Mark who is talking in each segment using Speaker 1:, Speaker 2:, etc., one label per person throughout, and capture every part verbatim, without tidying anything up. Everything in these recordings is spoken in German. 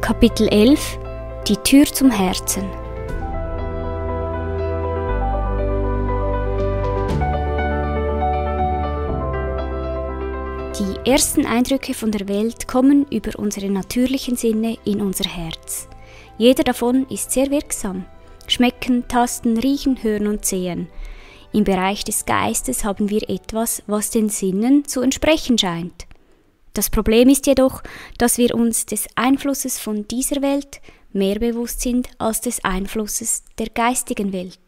Speaker 1: Kapitel elf – Die Tür zum Herzen. Die ersten Eindrücke von der Welt kommen über unsere natürlichen Sinne in unser Herz. Jeder davon ist sehr wirksam. Schmecken, tasten, riechen, hören und sehen. Im Bereich des Geistes haben wir etwas, was den Sinnen zu entsprechen scheint. Das Problem ist jedoch, dass wir uns des Einflusses von dieser Welt mehr bewusst sind als des Einflusses der geistigen Welt.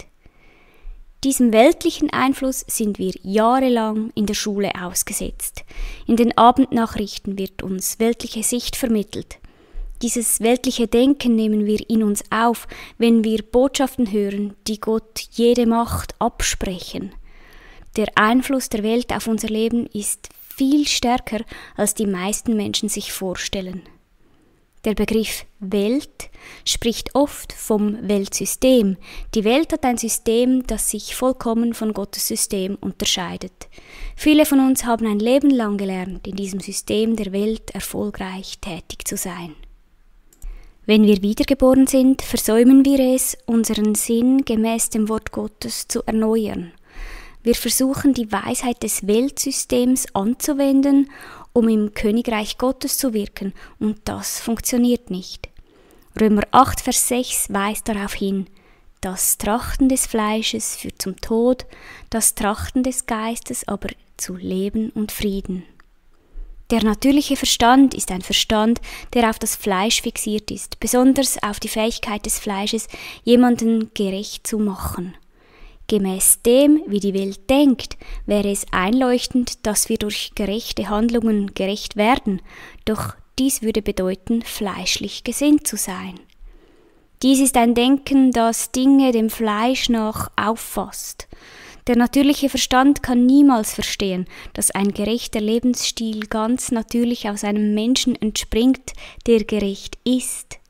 Speaker 1: Diesem weltlichen Einfluss sind wir jahrelang in der Schule ausgesetzt. In den Abendnachrichten wird uns weltliche Sicht vermittelt. Dieses weltliche Denken nehmen wir in uns auf, wenn wir Botschaften hören, die Gott jede Macht absprechen. Der Einfluss der Welt auf unser Leben ist viel stärker, als die meisten Menschen sich vorstellen. Der Begriff Welt spricht oft vom Weltsystem. Die Welt hat ein System, das sich vollkommen von Gottes System unterscheidet. Viele von uns haben ein Leben lang gelernt, in diesem System der Welt erfolgreich tätig zu sein. Wenn wir wiedergeboren sind, versäumen wir es, unseren Sinn gemäß dem Wort Gottes zu erneuern. Wir versuchen, die Weisheit des Weltsystems anzuwenden, um im Königreich Gottes zu wirken, und das funktioniert nicht. Römer acht, Vers sechs weist darauf hin: Das Trachten des Fleisches führt zum Tod, das Trachten des Geistes aber zu Leben und Frieden. Der natürliche Verstand ist ein Verstand, der auf das Fleisch fixiert ist, besonders auf die Fähigkeit des Fleisches, jemanden gerecht zu machen. Gemäß dem, wie die Welt denkt, wäre es einleuchtend, dass wir durch gerechte Handlungen gerecht werden, doch dies würde bedeuten, fleischlich gesinnt zu sein. Dies ist ein Denken, das Dinge dem Fleisch nach auffasst. Der natürliche Verstand kann niemals verstehen, dass ein gerechter Lebensstil ganz natürlich aus einem Menschen entspringt, der gerecht ist.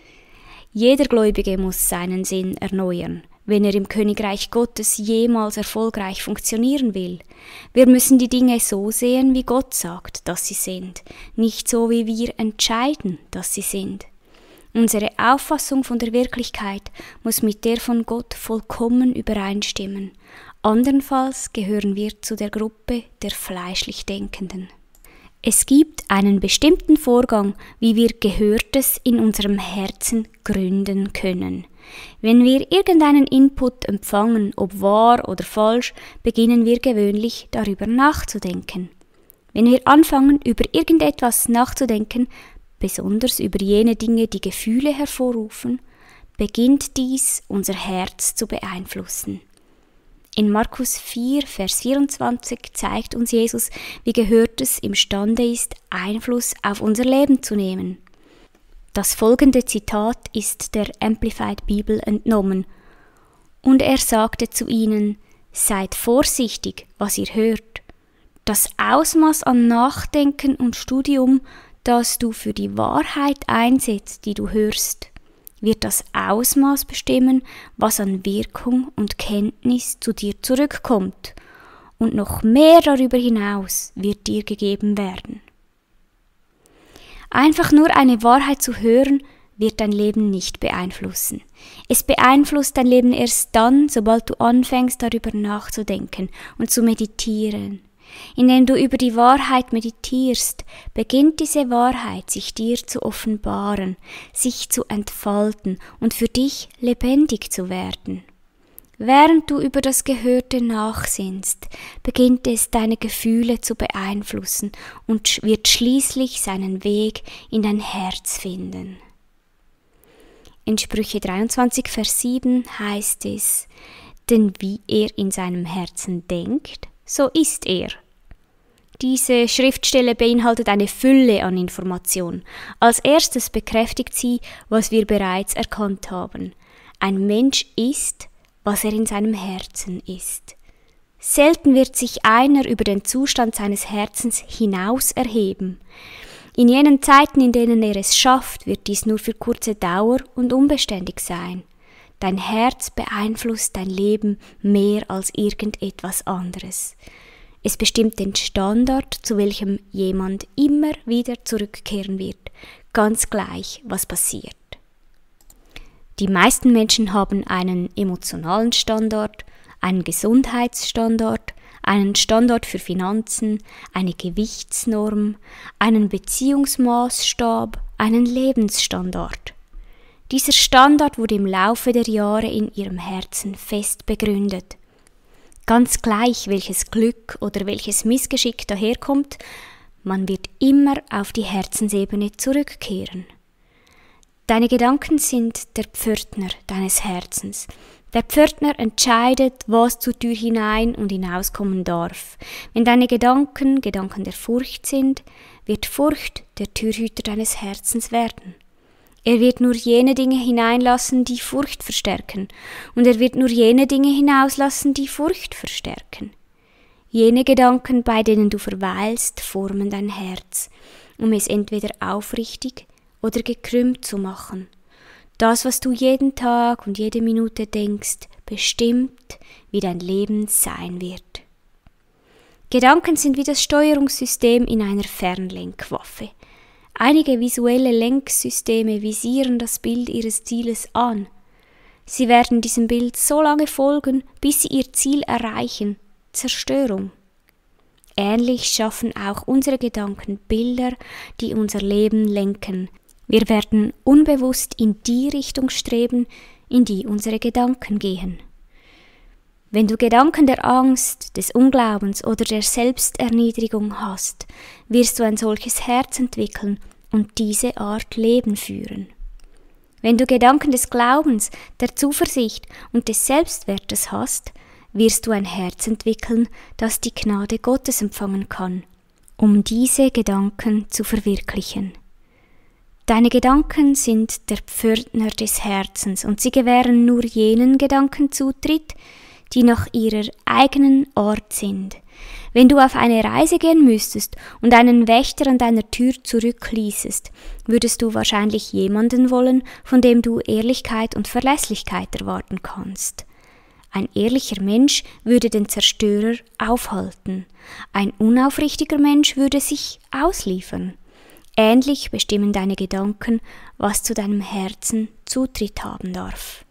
Speaker 1: Jeder Gläubige muss seinen Sinn erneuern, wenn er im Königreich Gottes jemals erfolgreich funktionieren will. Wir müssen die Dinge so sehen, wie Gott sagt, dass sie sind, nicht so, wie wir entscheiden, dass sie sind. Unsere Auffassung von der Wirklichkeit muss mit der von Gott vollkommen übereinstimmen. Andernfalls gehören wir zu der Gruppe der fleischlich Denkenden. Es gibt einen bestimmten Vorgang, wie wir Gehörtes in unserem Herzen gründen können. Wenn wir irgendeinen Input empfangen, ob wahr oder falsch, beginnen wir gewöhnlich darüber nachzudenken. Wenn wir anfangen, über irgendetwas nachzudenken, besonders über jene Dinge, die Gefühle hervorrufen, beginnt dies unser Herz zu beeinflussen. In Markus vier, Vers vierundzwanzig zeigt uns Jesus, wie Gehörtes imstande ist, Einfluss auf unser Leben zu nehmen. Das folgende Zitat ist der Amplified Bible entnommen. Und er sagte zu ihnen: Seid vorsichtig, was ihr hört. Das Ausmaß an Nachdenken und Studium, das du für die Wahrheit einsetzt, die du hörst, wird das Ausmaß bestimmen, was an Wirkung und Kenntnis zu dir zurückkommt, und noch mehr darüber hinaus wird dir gegeben werden. Einfach nur eine Wahrheit zu hören, wird dein Leben nicht beeinflussen. Es beeinflusst dein Leben erst dann, sobald du anfängst, darüber nachzudenken und zu meditieren. Indem du über die Wahrheit meditierst, beginnt diese Wahrheit sich dir zu offenbaren, sich zu entfalten und für dich lebendig zu werden. Während du über das Gehörte nachsinnst, beginnt es deine Gefühle zu beeinflussen und wird schließlich seinen Weg in dein Herz finden. In Sprüche dreiundzwanzig, Vers sieben heißt es: Denn wie er in seinem Herzen denkt, so ist er. Diese Schriftstelle beinhaltet eine Fülle an Informationen. Als erstes bekräftigt sie, was wir bereits erkannt haben. Ein Mensch ist, was er in seinem Herzen ist. Selten wird sich einer über den Zustand seines Herzens hinaus erheben. In jenen Zeiten, in denen er es schafft, wird dies nur für kurze Dauer und unbeständig sein. Dein Herz beeinflusst dein Leben mehr als irgendetwas anderes. Es bestimmt den Standard, zu welchem jemand immer wieder zurückkehren wird, ganz gleich, was passiert. Die meisten Menschen haben einen emotionalen Standard, einen Gesundheitsstandard, einen Standard für Finanzen, eine Gewichtsnorm, einen Beziehungsmaßstab, einen Lebensstandard. Dieser Standard wurde im Laufe der Jahre in ihrem Herzen fest begründet. Ganz gleich, welches Glück oder welches Missgeschick daherkommt, man wird immer auf die Herzensebene zurückkehren. Deine Gedanken sind der Pförtner deines Herzens. Der Pförtner entscheidet, was zur Tür hinein und hinauskommen darf. Wenn deine Gedanken Gedanken der Furcht sind, wird Furcht der Türhüter deines Herzens werden. Er wird nur jene Dinge hineinlassen, die Furcht verstärken, und er wird nur jene Dinge hinauslassen, die Furcht verstärken. Jene Gedanken, bei denen du verweilst, formen dein Herz, um es entweder aufrichtig oder gekrümmt zu machen. Das, was du jeden Tag und jede Minute denkst, bestimmt, wie dein Leben sein wird. Gedanken sind wie das Steuerungssystem in einer Fernlenkwaffe. Einige visuelle Lenksysteme visieren das Bild ihres Zieles an. Sie werden diesem Bild so lange folgen, bis sie ihr Ziel erreichen, Zerstörung. Ähnlich schaffen auch unsere Gedanken Bilder, die unser Leben lenken. Wir werden unbewusst in die Richtung streben, in die unsere Gedanken gehen. Wenn du Gedanken der Angst, des Unglaubens oder der Selbsterniedrigung hast, wirst du ein solches Herz entwickeln und diese Art Leben führen. Wenn du Gedanken des Glaubens, der Zuversicht und des Selbstwertes hast, wirst du ein Herz entwickeln, das die Gnade Gottes empfangen kann, um diese Gedanken zu verwirklichen. Deine Gedanken sind der Pförtner des Herzens und sie gewähren nur jenen Gedanken Zutritt, die nach ihrer eigenen Art sind. Wenn du auf eine Reise gehen müsstest und einen Wächter an deiner Tür zurückließest, würdest du wahrscheinlich jemanden wollen, von dem du Ehrlichkeit und Verlässlichkeit erwarten kannst. Ein ehrlicher Mensch würde den Zerstörer aufhalten. Ein unaufrichtiger Mensch würde sich ausliefern. Ähnlich bestimmen deine Gedanken, was zu deinem Herzen Zutritt haben darf.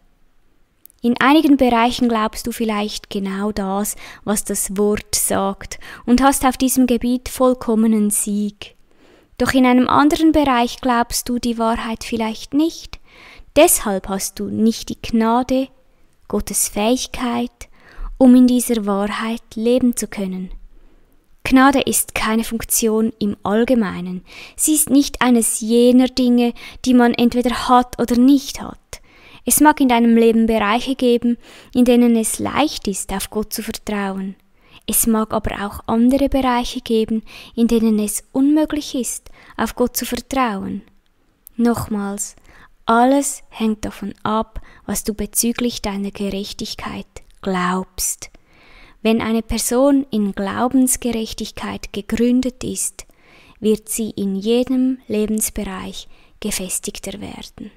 Speaker 1: In einigen Bereichen glaubst du vielleicht genau das, was das Wort sagt, und hast auf diesem Gebiet vollkommenen Sieg. Doch in einem anderen Bereich glaubst du die Wahrheit vielleicht nicht. Deshalb hast du nicht die Gnade, Gottes Fähigkeit, um in dieser Wahrheit leben zu können. Gnade ist keine Funktion im Allgemeinen. Sie ist nicht eines jener Dinge, die man entweder hat oder nicht hat. Es mag in deinem Leben Bereiche geben, in denen es leicht ist, auf Gott zu vertrauen. Es mag aber auch andere Bereiche geben, in denen es unmöglich ist, auf Gott zu vertrauen. Nochmals, alles hängt davon ab, was du bezüglich deiner Gerechtigkeit glaubst. Wenn eine Person in Glaubensgerechtigkeit gegründet ist, wird sie in jedem Lebensbereich gefestigter werden.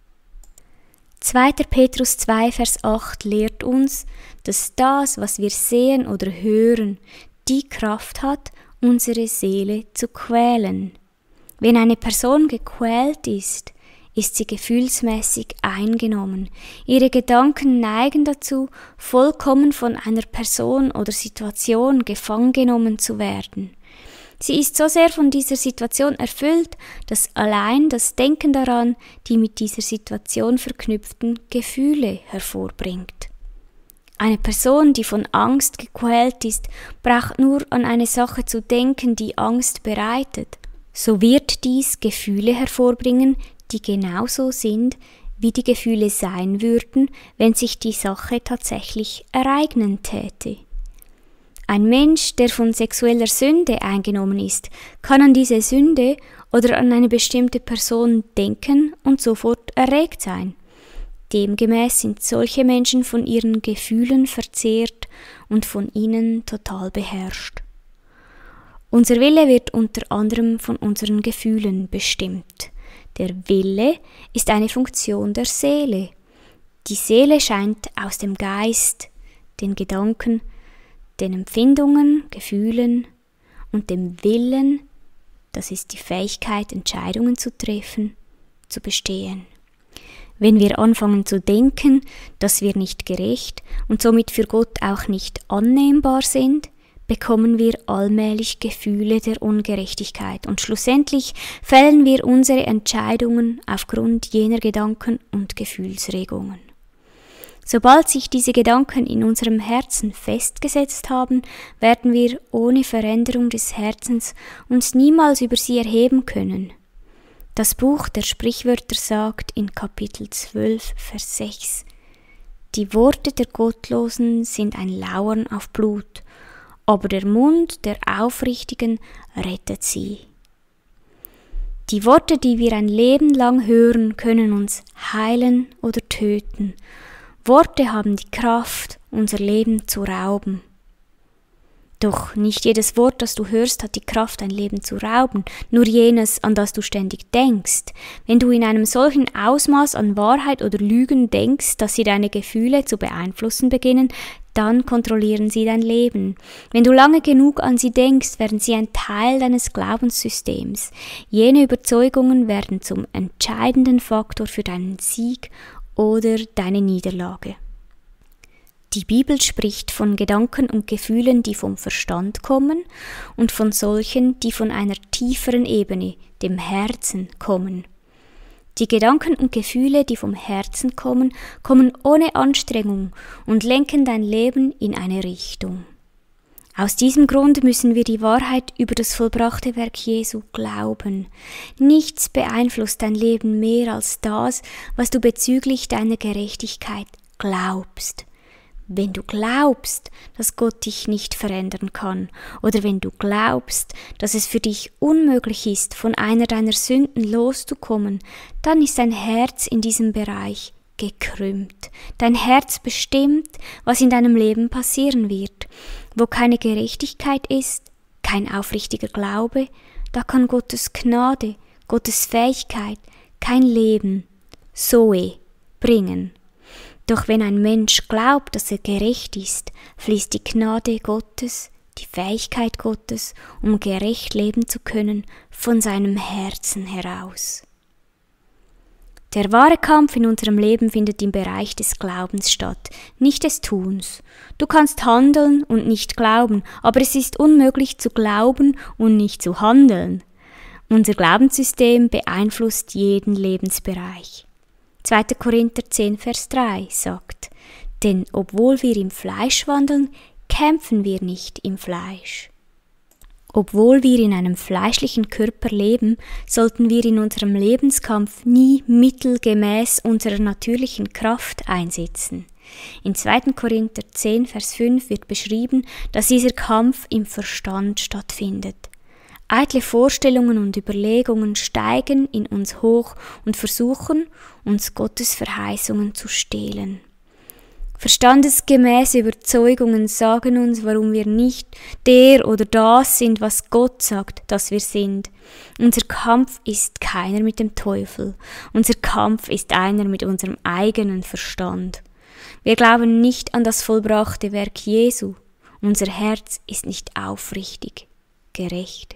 Speaker 1: zweiter Petrus zwei, Vers acht lehrt uns, dass das, was wir sehen oder hören, die Kraft hat, unsere Seele zu quälen. Wenn eine Person gequält ist, ist sie gefühlsmäßig eingenommen. Ihre Gedanken neigen dazu, vollkommen von einer Person oder Situation gefangen genommen zu werden. Sie ist so sehr von dieser Situation erfüllt, dass allein das Denken daran die mit dieser Situation verknüpften Gefühle hervorbringt. Eine Person, die von Angst gequält ist, braucht nur an eine Sache zu denken, die Angst bereitet. So wird dies Gefühle hervorbringen, die genauso sind, wie die Gefühle sein würden, wenn sich die Sache tatsächlich ereignen täte. Ein Mensch, der von sexueller Sünde eingenommen ist, kann an diese Sünde oder an eine bestimmte Person denken und sofort erregt sein. Demgemäß sind solche Menschen von ihren Gefühlen verzehrt und von ihnen total beherrscht. Unser Wille wird unter anderem von unseren Gefühlen bestimmt. Der Wille ist eine Funktion der Seele. Die Seele scheint aus dem Geist, den Gedanken, den Empfindungen, Gefühlen und dem Willen, das ist die Fähigkeit, Entscheidungen zu treffen, zu bestehen. Wenn wir anfangen zu denken, dass wir nicht gerecht und somit für Gott auch nicht annehmbar sind, bekommen wir allmählich Gefühle der Ungerechtigkeit und schlussendlich fällen wir unsere Entscheidungen aufgrund jener Gedanken und Gefühlsregungen. Sobald sich diese Gedanken in unserem Herzen festgesetzt haben, werden wir ohne Veränderung des Herzens uns niemals über sie erheben können. Das Buch der Sprichwörter sagt in Kapitel zwölf, Vers sechs: Die Worte der Gottlosen sind ein Lauern auf Blut, aber der Mund der Aufrichtigen rettet sie. Die Worte, die wir ein Leben lang hören, können uns heilen oder töten. Worte haben die Kraft, unser Leben zu rauben. Doch nicht jedes Wort, das du hörst, hat die Kraft, dein Leben zu rauben, nur jenes, an das du ständig denkst. Wenn du in einem solchen Ausmaß an Wahrheit oder Lügen denkst, dass sie deine Gefühle zu beeinflussen beginnen, dann kontrollieren sie dein Leben. Wenn du lange genug an sie denkst, werden sie ein Teil deines Glaubenssystems. Jene Überzeugungen werden zum entscheidenden Faktor für deinen Sieg oder deine Niederlage. Die Bibel spricht von Gedanken und Gefühlen, die vom Verstand kommen, und von solchen, die von einer tieferen Ebene, dem Herzen, kommen. Die Gedanken und Gefühle, die vom Herzen kommen, kommen ohne Anstrengung und lenken dein Leben in eine Richtung. Aus diesem Grund müssen wir die Wahrheit über das vollbrachte Werk Jesu glauben. Nichts beeinflusst dein Leben mehr als das, was du bezüglich deiner Gerechtigkeit glaubst. Wenn du glaubst, dass Gott dich nicht verändern kann, oder wenn du glaubst, dass es für dich unmöglich ist, von einer deiner Sünden loszukommen, dann ist dein Herz in diesem Bereich gekrümmt. Dein Herz bestimmt, was in deinem Leben passieren wird. Wo keine Gerechtigkeit ist, kein aufrichtiger Glaube, da kann Gottes Gnade, Gottes Fähigkeit, kein Leben, Zoe, bringen. Doch wenn ein Mensch glaubt, dass er gerecht ist, fließt die Gnade Gottes, die Fähigkeit Gottes, um gerecht leben zu können, von seinem Herzen heraus. Der wahre Kampf in unserem Leben findet im Bereich des Glaubens statt, nicht des Tuns. Du kannst handeln und nicht glauben, aber es ist unmöglich zu glauben und nicht zu handeln. Unser Glaubenssystem beeinflusst jeden Lebensbereich. zweiter Korinther zehn, Vers drei sagt: Denn obwohl wir im Fleisch wandeln, kämpfen wir nicht im Fleisch. Obwohl wir in einem fleischlichen Körper leben, sollten wir in unserem Lebenskampf nie mittelgemäß unserer natürlichen Kraft einsetzen. In zweiter Korinther zehn, Vers fünf wird beschrieben, dass dieser Kampf im Verstand stattfindet. Eitle Vorstellungen und Überlegungen steigen in uns hoch und versuchen, uns Gottes Verheißungen zu stehlen. Verstandesgemäße Überzeugungen sagen uns, warum wir nicht der oder das sind, was Gott sagt, dass wir sind. Unser Kampf ist keiner mit dem Teufel. Unser Kampf ist einer mit unserem eigenen Verstand. Wir glauben nicht an das vollbrachte Werk Jesu. Unser Herz ist nicht aufrichtig, gerecht.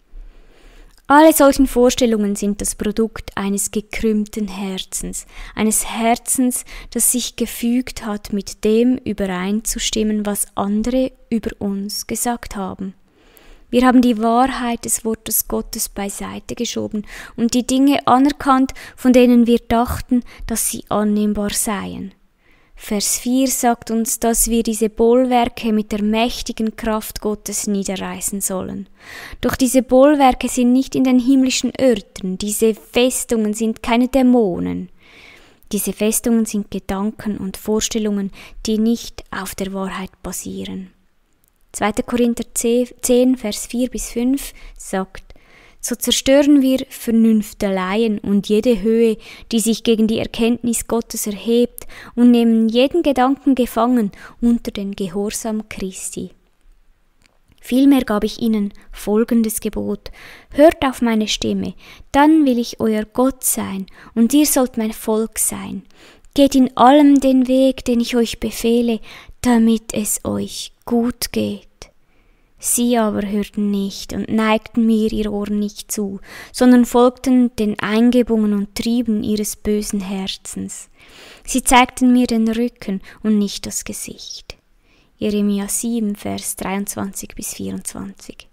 Speaker 1: Alle solchen Vorstellungen sind das Produkt eines gekrümmten Herzens, eines Herzens, das sich gefügt hat, mit dem übereinzustimmen, was andere über uns gesagt haben. Wir haben die Wahrheit des Wortes Gottes beiseite geschoben und die Dinge anerkannt, von denen wir dachten, dass sie annehmbar seien. Vers vier sagt uns, dass wir diese Bollwerke mit der mächtigen Kraft Gottes niederreißen sollen. Doch diese Bollwerke sind nicht in den himmlischen Örtern, diese Festungen sind keine Dämonen. Diese Festungen sind Gedanken und Vorstellungen, die nicht auf der Wahrheit basieren. zweiter Korinther zehn, Vers vier bis fünf sagt: So zerstören wir Vernünfteleien und jede Höhe, die sich gegen die Erkenntnis Gottes erhebt, und nehmen jeden Gedanken gefangen unter den Gehorsam Christi. Vielmehr gab ich ihnen folgendes Gebot: Hört auf meine Stimme, dann will ich euer Gott sein, und ihr sollt mein Volk sein. Geht in allem den Weg, den ich euch befehle, damit es euch gut geht. Sie aber hörten nicht und neigten mir ihr Ohr nicht zu, sondern folgten den Eingebungen und Trieben ihres bösen Herzens. Sie zeigten mir den Rücken und nicht das Gesicht. Jeremia sieben, Vers dreiundzwanzig bis vierundzwanzig.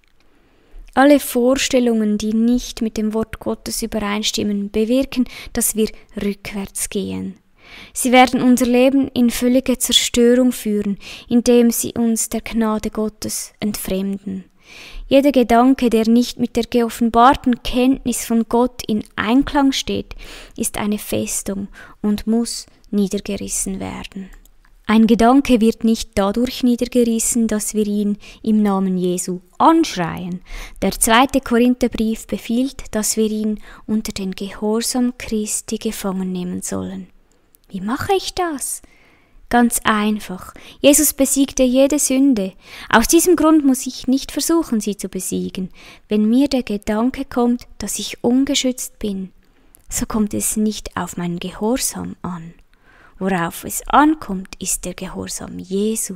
Speaker 1: Alle Vorstellungen, die nicht mit dem Wort Gottes übereinstimmen, bewirken, dass wir rückwärts gehen. Sie werden unser Leben in völlige Zerstörung führen, indem sie uns der Gnade Gottes entfremden. Jeder Gedanke, der nicht mit der geoffenbarten Kenntnis von Gott in Einklang steht, ist eine Festung und muss niedergerissen werden. Ein Gedanke wird nicht dadurch niedergerissen, dass wir ihn im Namen Jesu anschreien. Der zweite Korintherbrief befiehlt, dass wir ihn unter den Gehorsam Christi gefangen nehmen sollen. Wie mache ich das? Ganz einfach. Jesus besiegte jede Sünde. Aus diesem Grund muss ich nicht versuchen, sie zu besiegen. Wenn mir der Gedanke kommt, dass ich ungeschützt bin, so kommt es nicht auf meinen Gehorsam an. Worauf es ankommt, ist der Gehorsam Jesu.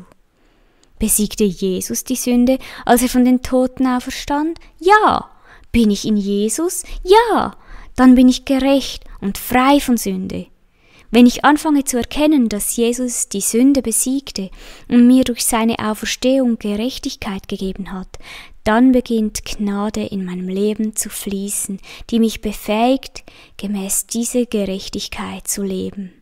Speaker 1: Besiegte Jesus die Sünde, als er von den Toten auferstand? Ja. Bin ich in Jesus? Ja. Dann bin ich gerecht und frei von Sünde. Wenn ich anfange zu erkennen, dass Jesus die Sünde besiegte und mir durch seine Auferstehung Gerechtigkeit gegeben hat, dann beginnt Gnade in meinem Leben zu fließen, die mich befähigt, gemäß dieser Gerechtigkeit zu leben.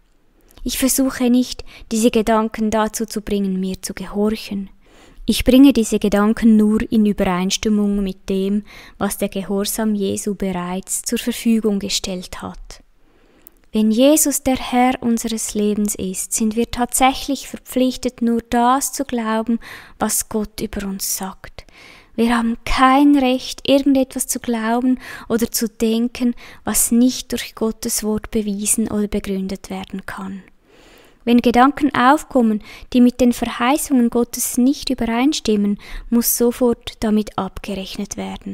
Speaker 1: Ich versuche nicht, diese Gedanken dazu zu bringen, mir zu gehorchen. Ich bringe diese Gedanken nur in Übereinstimmung mit dem, was der Gehorsam Jesu bereits zur Verfügung gestellt hat. Wenn Jesus der Herr unseres Lebens ist, sind wir tatsächlich verpflichtet, nur das zu glauben, was Gott über uns sagt. Wir haben kein Recht, irgendetwas zu glauben oder zu denken, was nicht durch Gottes Wort bewiesen oder begründet werden kann. Wenn Gedanken aufkommen, die mit den Verheißungen Gottes nicht übereinstimmen, muss sofort damit abgerechnet werden.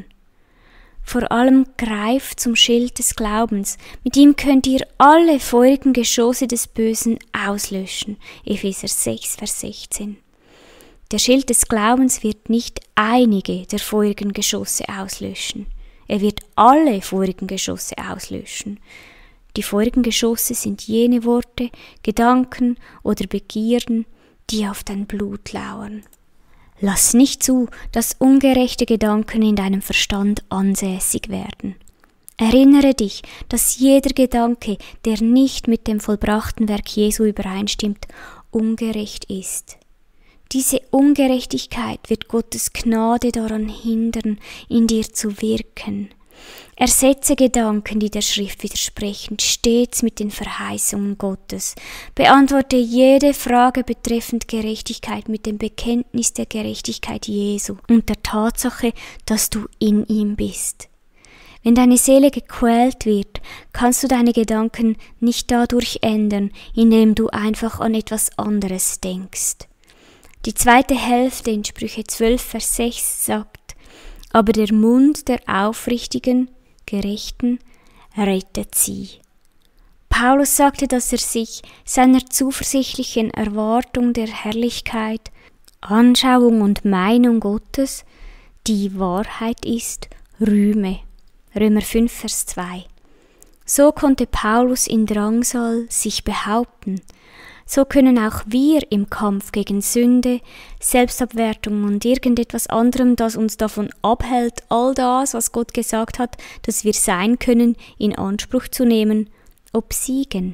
Speaker 1: Vor allem greift zum Schild des Glaubens. Mit ihm könnt ihr alle feurigen Geschosse des Bösen auslöschen. Epheser sechs, Vers sechzehn. Der Schild des Glaubens wird nicht einige der feurigen Geschosse auslöschen. Er wird alle feurigen Geschosse auslöschen. Die feurigen Geschosse sind jene Worte, Gedanken oder Begierden, die auf dein Blut lauern. Lass nicht zu, dass ungerechte Gedanken in deinem Verstand ansässig werden. Erinnere dich, dass jeder Gedanke, der nicht mit dem vollbrachten Werk Jesu übereinstimmt, ungerecht ist. Diese Ungerechtigkeit wird Gottes Gnade daran hindern, in dir zu wirken. Ersetze Gedanken, die der Schrift widersprechen, stets mit den Verheißungen Gottes. Beantworte jede Frage betreffend Gerechtigkeit mit dem Bekenntnis der Gerechtigkeit Jesu und der Tatsache, dass du in ihm bist. Wenn deine Seele gequält wird, kannst du deine Gedanken nicht dadurch ändern, indem du einfach an etwas anderes denkst. Die zweite Hälfte in Sprüche zwölf, Vers sechs sagt: Aber der Mund der Aufrichtigen, Gerechten, rettet sie. Paulus sagte, dass er sich seiner zuversichtlichen Erwartung der Herrlichkeit, Anschauung und Meinung Gottes, die Wahrheit ist, rühme. Römer fünf, Vers zwei. So konnte Paulus in Drangsal sich behaupten. So können auch wir im Kampf gegen Sünde, Selbstabwertung und irgendetwas anderem, das uns davon abhält, all das, was Gott gesagt hat, dass wir sein können, in Anspruch zu nehmen, obsiegen.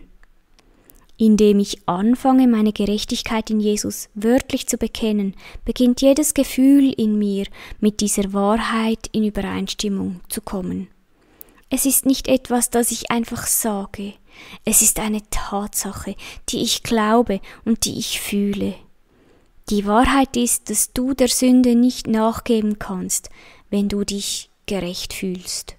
Speaker 1: Indem ich anfange, meine Gerechtigkeit in Jesus wörtlich zu bekennen, beginnt jedes Gefühl in mir, mit dieser Wahrheit in Übereinstimmung zu kommen. Es ist nicht etwas, das ich einfach sage. Es ist eine Tatsache, die ich glaube und die ich fühle. Die Wahrheit ist, dass du der Sünde nicht nachgeben kannst, wenn du dich gerecht fühlst.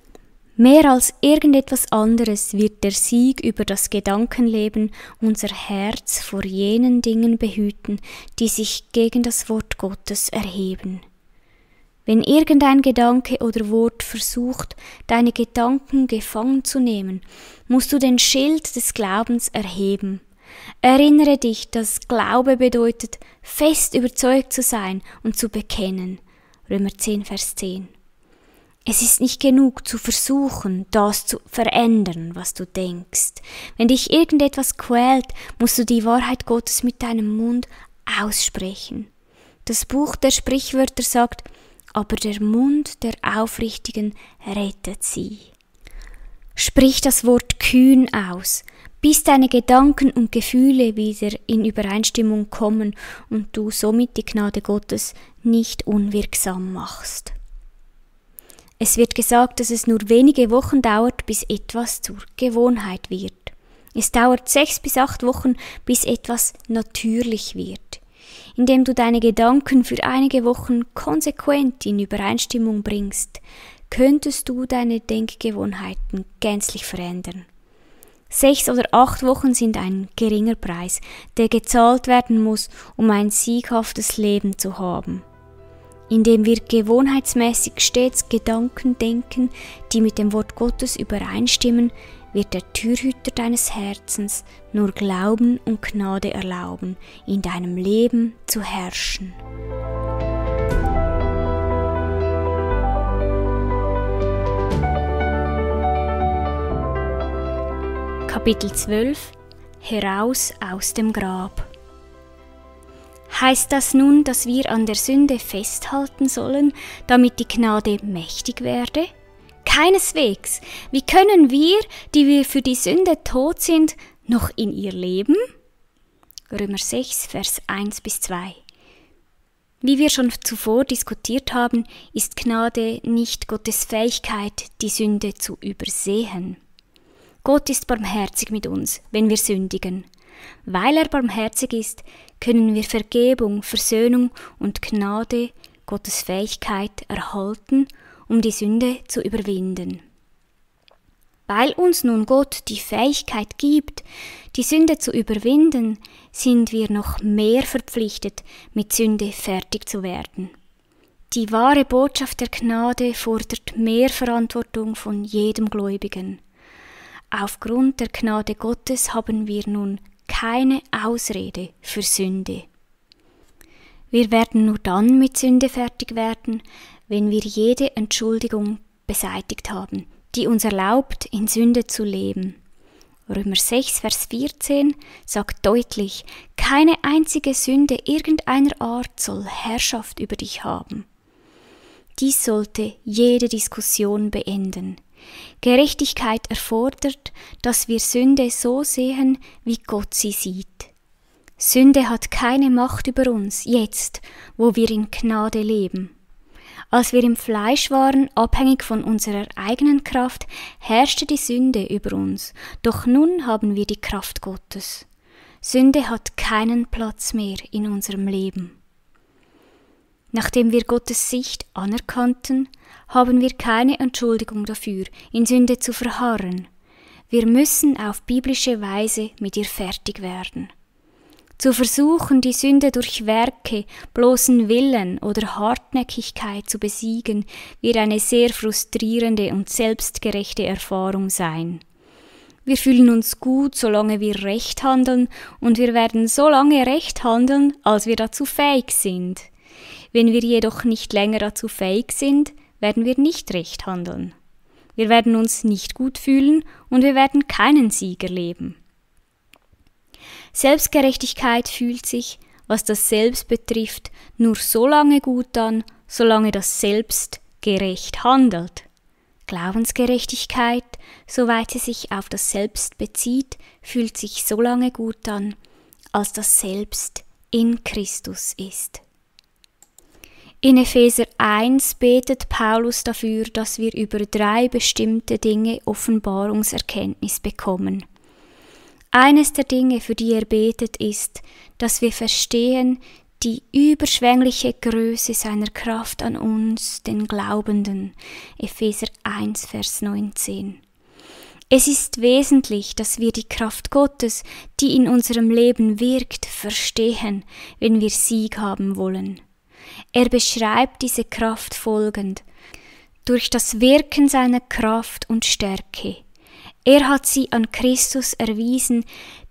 Speaker 1: Mehr als irgendetwas anderes wird der Sieg über das Gedankenleben unser Herz vor jenen Dingen behüten, die sich gegen das Wort Gottes erheben. Wenn irgendein Gedanke oder Wort versucht, deine Gedanken gefangen zu nehmen, musst du den Schild des Glaubens erheben. Erinnere dich, dass Glaube bedeutet, fest überzeugt zu sein und zu bekennen. Römer zehn, Vers zehn. Es ist nicht genug zu versuchen, das zu verändern, was du denkst. Wenn dich irgendetwas quält, musst du die Wahrheit Gottes mit deinem Mund aussprechen. Das Buch der Sprichwörter sagt, aber der Mund der Aufrichtigen rettet sie. Sprich das Wort kühn aus, bis deine Gedanken und Gefühle wieder in Übereinstimmung kommen und du somit die Gnade Gottes nicht unwirksam machst. Es wird gesagt, dass es nur wenige Wochen dauert, bis etwas zur Gewohnheit wird. Es dauert sechs bis acht Wochen, bis etwas natürlich wird. Indem du deine Gedanken für einige Wochen konsequent in Übereinstimmung bringst, könntest du deine Denkgewohnheiten gänzlich verändern. Sechs oder acht Wochen sind ein geringer Preis, der gezahlt werden muss, um ein sieghaftes Leben zu haben. Indem wir gewohnheitsmäßig stets Gedanken denken, die mit dem Wort Gottes übereinstimmen, wird der Türhüter deines Herzens nur Glauben und Gnade erlauben, in deinem Leben zu herrschen. Kapitel zwölf – Heraus aus dem Grab. Heißt das nun, dass wir an der Sünde festhalten sollen, damit die Gnade mächtig werde? Keineswegs. Wie können wir, die wir für die Sünde tot sind, noch in ihr leben? Römer sechs, Vers eins bis zwei. Wie wir schon zuvor diskutiert haben, ist Gnade nicht Gottes Fähigkeit, die Sünde zu übersehen. Gott ist barmherzig mit uns, wenn wir sündigen. Weil er barmherzig ist, können wir Vergebung, Versöhnung und Gnade, Gottes Fähigkeit, erhalten, um die Sünde zu überwinden. Weil uns nun Gott die Fähigkeit gibt, die Sünde zu überwinden, sind wir noch mehr verpflichtet, mit Sünde fertig zu werden. Die wahre Botschaft der Gnade fordert mehr Verantwortung von jedem Gläubigen. Aufgrund der Gnade Gottes haben wir nun keine Ausrede für Sünde. Wir werden nur dann mit Sünde fertig werden, wenn wir jede Entschuldigung beseitigt haben, die uns erlaubt, in Sünde zu leben. Römer sechs, Vers vierzehn sagt deutlich, keine einzige Sünde irgendeiner Art soll Herrschaft über dich haben. Dies sollte jede Diskussion beenden. Gerechtigkeit erfordert, dass wir Sünde so sehen, wie Gott sie sieht. Sünde hat keine Macht über uns, jetzt, wo wir in Gnade leben. Als wir im Fleisch waren, abhängig von unserer eigenen Kraft, herrschte die Sünde über uns, doch nun haben wir die Kraft Gottes. Sünde hat keinen Platz mehr in unserem Leben. Nachdem wir Gottes Sicht anerkannten, haben wir keine Entschuldigung dafür, in Sünde zu verharren. Wir müssen auf biblische Weise mit ihr fertig werden. Zu versuchen, die Sünde durch Werke, bloßen Willen oder Hartnäckigkeit zu besiegen, wird eine sehr frustrierende und selbstgerechte Erfahrung sein. Wir fühlen uns gut, solange wir recht handeln, und wir werden so lange recht handeln, als wir dazu fähig sind. Wenn wir jedoch nicht länger dazu fähig sind, werden wir nicht recht handeln. Wir werden uns nicht gut fühlen und wir werden keinen Sieg erleben. Selbstgerechtigkeit fühlt sich, was das Selbst betrifft, nur so lange gut an, solange das Selbst gerecht handelt. Glaubensgerechtigkeit, soweit sie sich auf das Selbst bezieht, fühlt sich so lange gut an, als das Selbst in Christus ist. In Epheser eins betet Paulus dafür, dass wir über drei bestimmte Dinge Offenbarungserkenntnis bekommen. Eines der Dinge, für die er betet, ist, dass wir verstehen die überschwängliche Größe seiner Kraft an uns, den Glaubenden. Epheser eins, Vers neunzehn. Es ist wesentlich, dass wir die Kraft Gottes, die in unserem Leben wirkt, verstehen, wenn wir Sieg haben wollen. Er beschreibt diese Kraft folgend: durch das Wirken seiner Kraft und Stärke. Er hat sie an Christus erwiesen,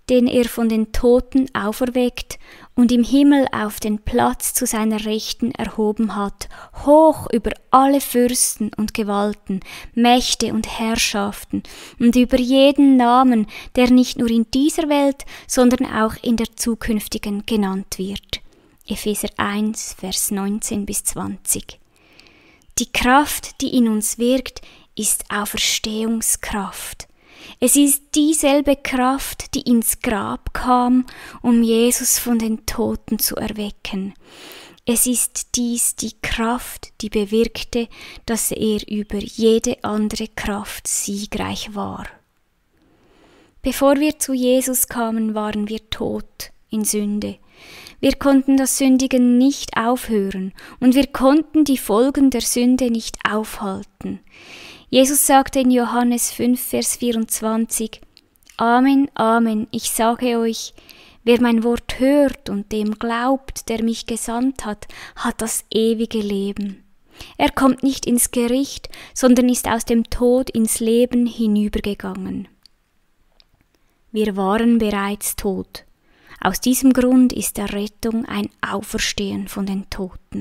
Speaker 1: den er von den Toten auferweckt und im Himmel auf den Platz zu seiner Rechten erhoben hat, hoch über alle Fürsten und Gewalten, Mächte und Herrschaften und über jeden Namen, der nicht nur in dieser Welt, sondern auch in der zukünftigen genannt wird. Epheser eins, Vers neunzehn bis zwanzig. Die Kraft, die in uns wirkt, ist Auferstehungskraft. Es ist dieselbe Kraft, die ins Grab kam, um Jesus von den Toten zu erwecken. Es ist dies die Kraft, die bewirkte, dass er über jede andere Kraft siegreich war. Bevor wir zu Jesus kamen, waren wir tot in Sünde. Wir konnten das Sündigen nicht aufhören und wir konnten die Folgen der Sünde nicht aufhalten. Jesus sagte in Johannes fünf, Vers vierundzwanzig, Amen, Amen, ich sage euch, wer mein Wort hört und dem glaubt, der mich gesandt hat, hat das ewige Leben. Er kommt nicht ins Gericht, sondern ist aus dem Tod ins Leben hinübergegangen. Wir waren bereits tot. Aus diesem Grund ist Errettung ein Auferstehen von den Toten.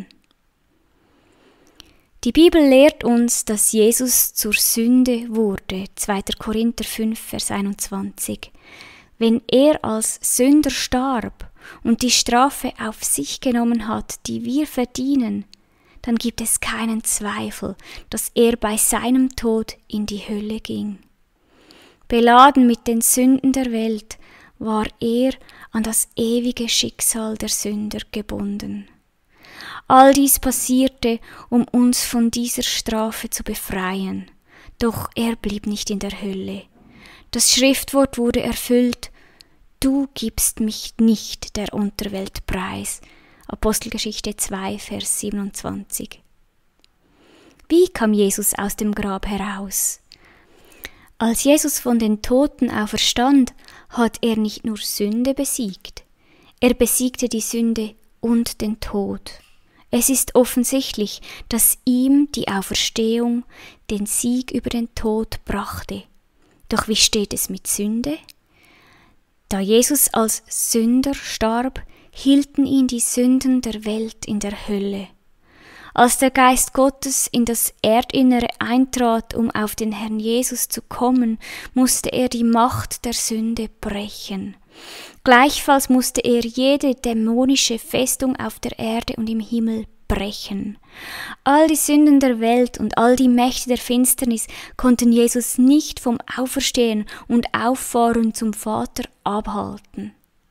Speaker 1: Die Bibel lehrt uns, dass Jesus zur Sünde wurde, zweiter Korinther fünf, Vers einundzwanzig. Wenn er als Sünder starb und die Strafe auf sich genommen hat, die wir verdienen, dann gibt es keinen Zweifel, dass er bei seinem Tod in die Hölle ging. Beladen mit den Sünden der Welt war er an das ewige Schicksal der Sünder gebunden. All dies passierte, um uns von dieser Strafe zu befreien. Doch er blieb nicht in der Hölle. Das Schriftwort wurde erfüllt: Du gibst mich nicht der Unterwelt preis. Apostelgeschichte zwei, Vers siebenundzwanzig. Wie kam Jesus aus dem Grab heraus? Als Jesus von den Toten auferstand, hat er nicht nur Sünde besiegt, er besiegte die Sünde und den Tod. Es ist offensichtlich, dass ihm die Auferstehung den Sieg über den Tod brachte. Doch wie steht es mit Sünde? Da Jesus als Sünder starb, hielten ihn die Sünden der Welt in der Hölle. Als der Geist Gottes in das Erdinnere eintrat, um auf den Herrn Jesus zu kommen, musste er die Macht der Sünde brechen. Gleichfalls musste er jede dämonische Festung auf der Erde und im Himmel brechen. All die Sünden der Welt und all die Mächte der Finsternis konnten Jesus nicht vom Auferstehen und Auffahren zum Vater abhalten.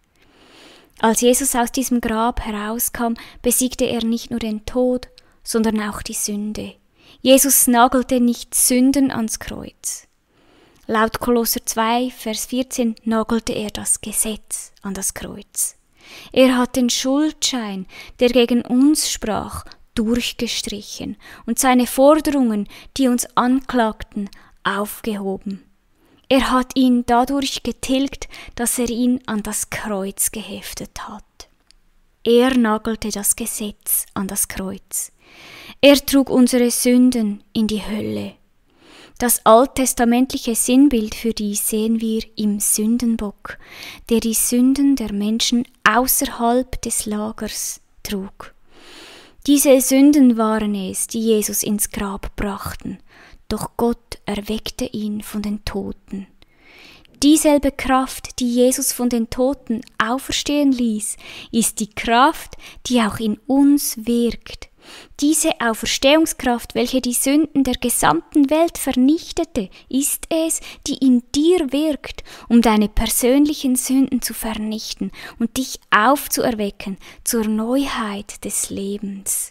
Speaker 1: Als Jesus aus diesem Grab herauskam, besiegte er nicht nur den Tod, sondern auch die Sünde. Jesus nagelte nicht Sünden ans Kreuz. Laut Kolosser zwei, Vers vierzehn nagelte er das Gesetz an das Kreuz. Er hat den Schuldschein, der gegen uns sprach, durchgestrichen und seine Forderungen, die uns anklagten, aufgehoben. Er hat ihn dadurch getilgt, dass er ihn an das Kreuz geheftet hat. Er nagelte das Gesetz an das Kreuz. Er trug unsere Sünden in die Hölle. Das alttestamentliche Sinnbild für dies sehen wir im Sündenbock, der die Sünden der Menschen außerhalb des Lagers trug. Diese Sünden waren es, die Jesus ins Grab brachten, doch Gott erweckte ihn von den Toten. Dieselbe Kraft, die Jesus von den Toten auferstehen ließ, ist die Kraft, die auch in uns wirkt. Diese Auferstehungskraft, welche die Sünden der gesamten Welt vernichtete, ist es, die in dir wirkt, um deine persönlichen Sünden zu vernichten und dich aufzuerwecken zur Neuheit des Lebens.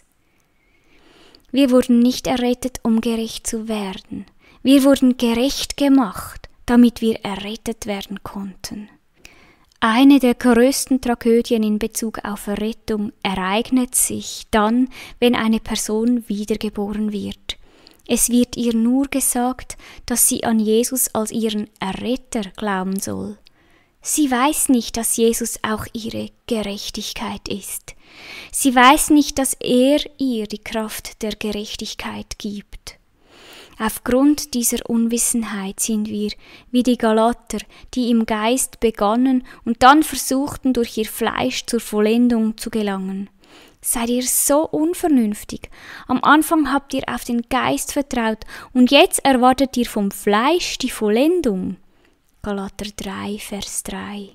Speaker 1: Wir wurden nicht errettet, um gerecht zu werden. Wir wurden gerecht gemacht, damit wir errettet werden konnten. Eine der größten Tragödien in Bezug auf Errettung ereignet sich dann, wenn eine Person wiedergeboren wird. Es wird ihr nur gesagt, dass sie an Jesus als ihren Erretter glauben soll. Sie weiß nicht, dass Jesus auch ihre Gerechtigkeit ist. Sie weiß nicht, dass er ihr die Kraft der Gerechtigkeit gibt. Aufgrund dieser Unwissenheit sind wir wie die Galater, die im Geist begannen und dann versuchten, durch ihr Fleisch zur Vollendung zu gelangen. Seid ihr so unvernünftig? Am Anfang habt ihr auf den Geist vertraut und jetzt erwartet ihr vom Fleisch die Vollendung. Galater drei, Vers drei.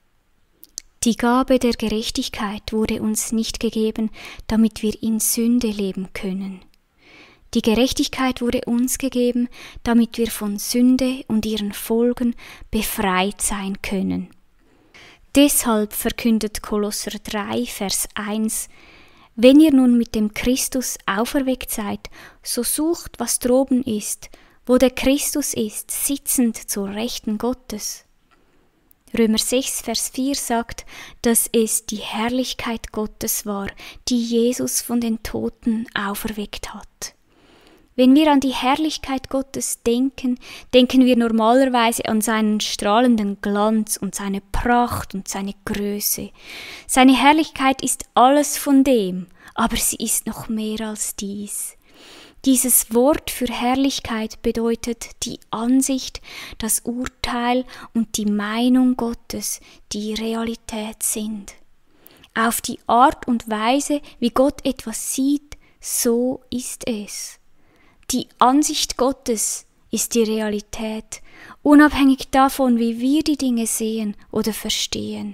Speaker 1: Die Gabe der Gerechtigkeit wurde uns nicht gegeben, damit wir in Sünde leben können. Die Gerechtigkeit wurde uns gegeben, damit wir von Sünde und ihren Folgen befreit sein können. Deshalb verkündet Kolosser drei, Vers eins, wenn ihr nun mit dem Christus auferweckt seid, so sucht, was droben ist, wo der Christus ist, sitzend zur Rechten Gottes. Römer sechs, Vers vier sagt, dass es die Herrlichkeit Gottes war, die Jesus von den Toten auferweckt hat. Wenn wir an die Herrlichkeit Gottes denken, denken wir normalerweise an seinen strahlenden Glanz und seine Pracht und seine Größe. Seine Herrlichkeit ist alles von dem, aber sie ist noch mehr als dies. Dieses Wort für Herrlichkeit bedeutet die Ansicht, das Urteil und die Meinung Gottes, die Realität sind. Auf die Art und Weise, wie Gott etwas sieht, so ist es. Die Ansicht Gottes ist die Realität, unabhängig davon, wie wir die Dinge sehen oder verstehen.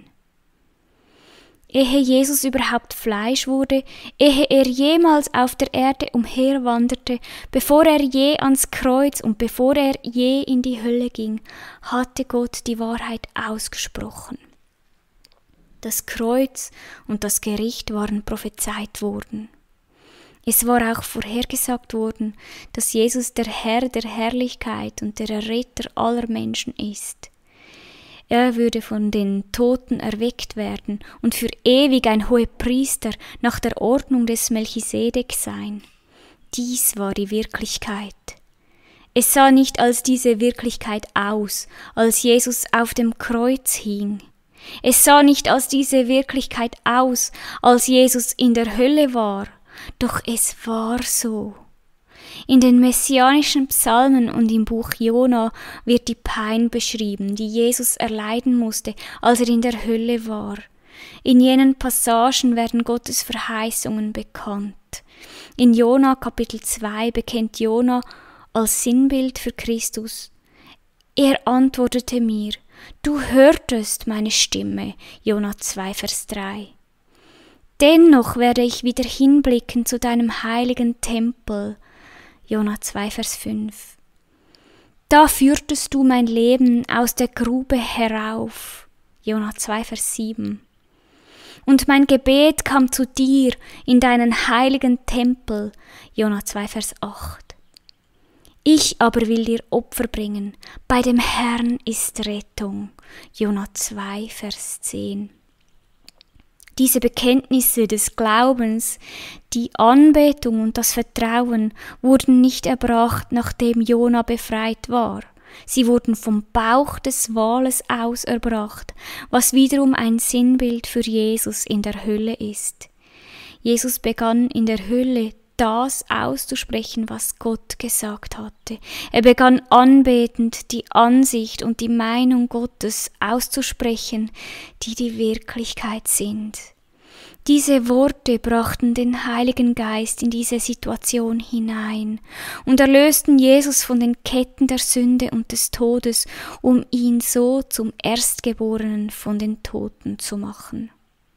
Speaker 1: Ehe Jesus überhaupt Fleisch wurde, ehe er jemals auf der Erde umherwanderte, bevor er je ans Kreuz und bevor er je in die Hölle ging, hatte Gott die Wahrheit ausgesprochen. Das Kreuz und das Gericht waren prophezeit worden. Es war auch vorhergesagt worden, dass Jesus der Herr der Herrlichkeit und der Erretter aller Menschen ist. Er würde von den Toten erweckt werden und für ewig ein Hohepriester nach der Ordnung des Melchisedek sein. Dies war die Wirklichkeit. Es sah nicht als diese Wirklichkeit aus, als Jesus auf dem Kreuz hing. Es sah nicht als diese Wirklichkeit aus, als Jesus in der Hölle war. Doch es war so. In den messianischen Psalmen und im Buch Jona wird die Pein beschrieben, die Jesus erleiden musste, als er in der Hölle war. In jenen Passagen werden Gottes Verheißungen bekannt. In Jona Kapitel zwei bekennt Jona als Sinnbild für Christus: Er antwortete mir, du hörtest meine Stimme. Jona zwei, Vers drei. Dennoch werde ich wieder hinblicken zu deinem heiligen Tempel. Jona zwei, Vers fünf. Da führtest du mein Leben aus der Grube herauf. Jona zwei, Vers sieben. Und mein Gebet kam zu dir in deinen heiligen Tempel. Jona zwei, Vers acht. Ich aber will dir Opfer bringen. Bei dem Herrn ist Rettung. Jona zwei, Vers zehn. Diese Bekenntnisse des Glaubens, die Anbetung und das Vertrauen wurden nicht erbracht, nachdem Jona befreit war. Sie wurden vom Bauch des Wales aus erbracht, was wiederum ein Sinnbild für Jesus in der Hölle ist. Jesus begann in der Hölle das auszusprechen, was Gott gesagt hatte. Er begann anbetend die Ansicht und die Meinung Gottes auszusprechen, die die Wirklichkeit sind. Diese Worte brachten den Heiligen Geist in diese Situation hinein und erlösten Jesus von den Ketten der Sünde und des Todes, um ihn so zum Erstgeborenen von den Toten zu machen.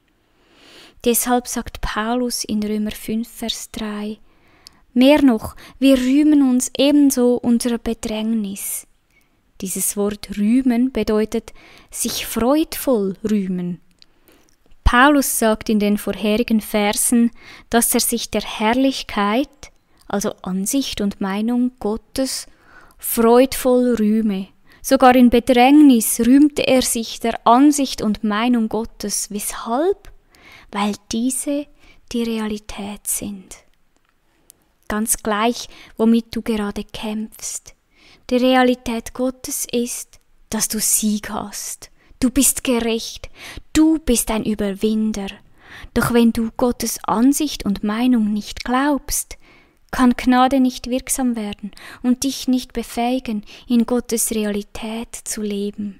Speaker 1: Deshalb sagt Paulus in Römer fünf, Vers drei, mehr noch, wir rühmen uns ebenso unserer Bedrängnis. Dieses Wort rühmen bedeutet sich freudvoll rühmen. Paulus sagt in den vorherigen Versen, dass er sich der Herrlichkeit, also Ansicht und Meinung Gottes, freudvoll rühme. Sogar in Bedrängnis rühmte er sich der Ansicht und Meinung Gottes. Weshalb? Weil diese die Realität sind. Ganz gleich, womit du gerade kämpfst. Die Realität Gottes ist, dass du Sieg hast. Du bist gerecht. Du bist ein Überwinder. Doch wenn du Gottes Ansicht und Meinung nicht glaubst, kann Gnade nicht wirksam werden und dich nicht befähigen, in Gottes Realität zu leben.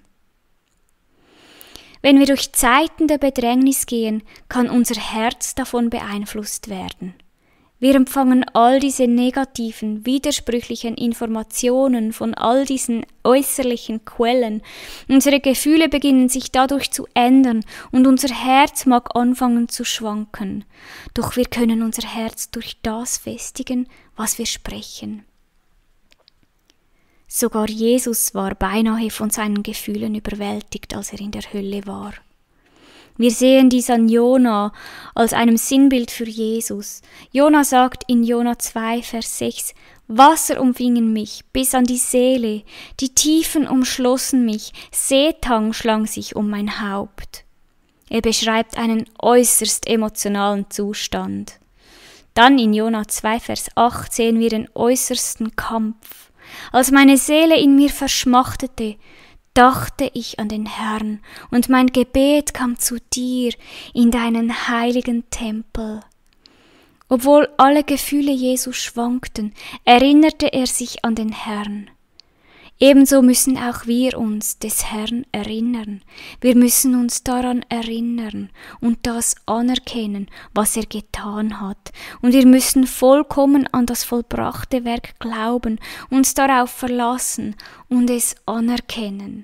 Speaker 1: Wenn wir durch Zeiten der Bedrängnis gehen, kann unser Herz davon beeinflusst werden. Wir empfangen all diese negativen, widersprüchlichen Informationen von all diesen äußerlichen Quellen. Unsere Gefühle beginnen sich dadurch zu ändern und unser Herz mag anfangen zu schwanken. Doch wir können unser Herz durch das festigen, was wir sprechen. Sogar Jesus war beinahe von seinen Gefühlen überwältigt, als er in der Hölle war. Wir sehen dies an Jona als einem Sinnbild für Jesus. Jona sagt in Jona zwei, Vers sechs, Wasser umfingen mich bis an die Seele, die Tiefen umschlossen mich, Seetang schlang sich um mein Haupt. Er beschreibt einen äußerst emotionalen Zustand. Dann in Jona zwei, Vers acht sehen wir den äußersten Kampf. Als meine Seele in mir verschmachtete, dachte ich an den Herrn, und mein Gebet kam zu dir in deinen heiligen Tempel. Obwohl alle Gefühle Jesu schwankten, erinnerte er sich an den Herrn. Ebenso müssen auch wir uns des Herrn erinnern. Wir müssen uns daran erinnern und das anerkennen, was er getan hat. Und wir müssen vollkommen an das vollbrachte Werk glauben, uns darauf verlassen und es anerkennen.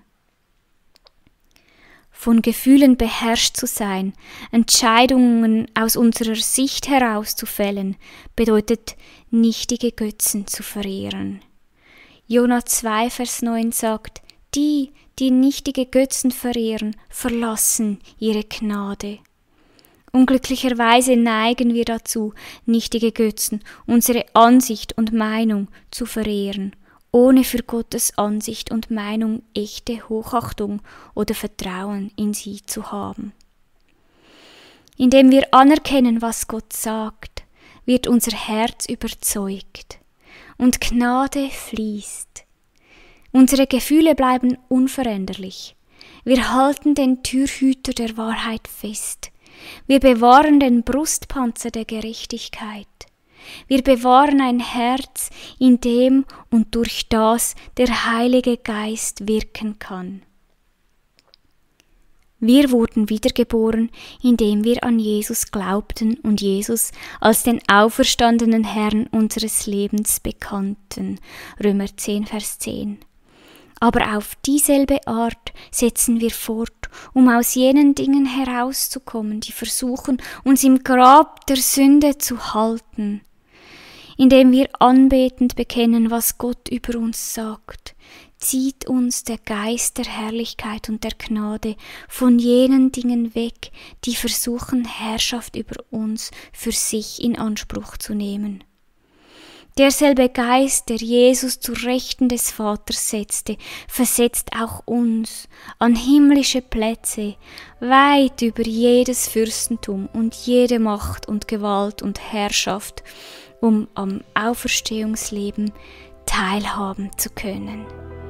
Speaker 1: Von Gefühlen beherrscht zu sein, Entscheidungen aus unserer Sicht heraus zu fällen, bedeutet, nichtige Götzen zu verehren. Jona zwei, Vers neun sagt, die, die nichtige Götzen verehren, verlassen ihre Gnade. Unglücklicherweise neigen wir dazu, nichtige Götzen, unsere Ansicht und Meinung zu verehren, ohne für Gottes Ansicht und Meinung echte Hochachtung oder Vertrauen in sie zu haben. Indem wir anerkennen, was Gott sagt, wird unser Herz überzeugt. Und Gnade fließt. Unsere Gefühle bleiben unveränderlich. Wir halten den Türhüter der Wahrheit fest. Wir bewahren den Brustpanzer der Gerechtigkeit. Wir bewahren ein Herz, in dem und durch das der Heilige Geist wirken kann. Wir wurden wiedergeboren, indem wir an Jesus glaubten und Jesus als den auferstandenen Herrn unseres Lebens bekannten. Römer zehn, Vers zehn. Aber auf dieselbe Art setzen wir fort, um aus jenen Dingen herauszukommen, die versuchen, uns im Grab der Sünde zu halten. Indem wir anbetend bekennen, was Gott über uns sagt, zieht uns der Geist der Herrlichkeit und der Gnade von jenen Dingen weg, die versuchen, Herrschaft über uns für sich in Anspruch zu nehmen. Derselbe Geist, der Jesus zu Rechten des Vaters setzte, versetzt auch uns an himmlische Plätze, weit über jedes Fürstentum und jede Macht und Gewalt und Herrschaft, um am Auferstehungsleben teilhaben zu können.